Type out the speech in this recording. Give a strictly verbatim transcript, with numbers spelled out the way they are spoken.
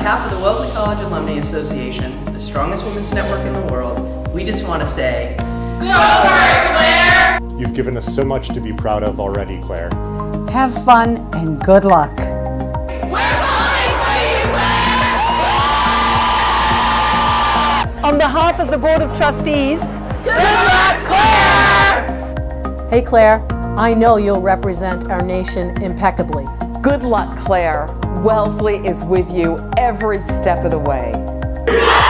behalf of the Wellesley College Alumni Association, the strongest women's network in the world, we just want to say, go for it, Claire! You've given us so much to be proud of already, Claire. Have fun and good luck. We're pulling for you, Claire! On behalf of the Board of Trustees, good luck, Claire! Hey Claire, I know you'll represent our nation impeccably. Good luck, Claire. Wellesley is with you every step of the way.